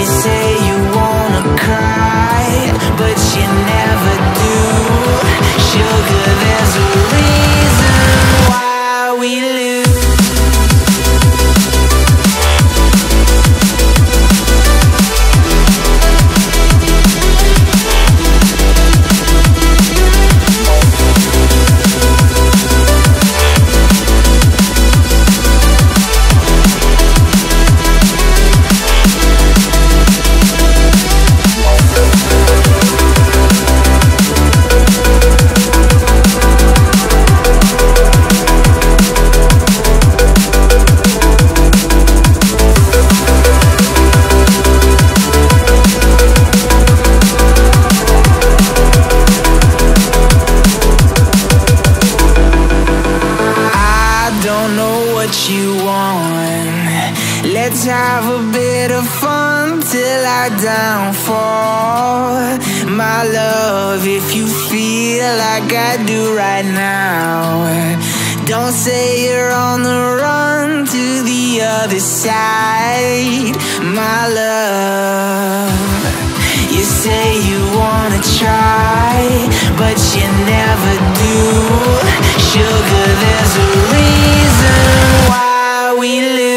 You say you wanna cry, but you never do. Sugar, there's a reason why we lose. You want. Let's have a bit of fun till I downfall. My love, if you feel like I do right now, don't say you're on the run to the other side. My love, you say you wanna try, but you never do. Sugar, there's a reason why we live.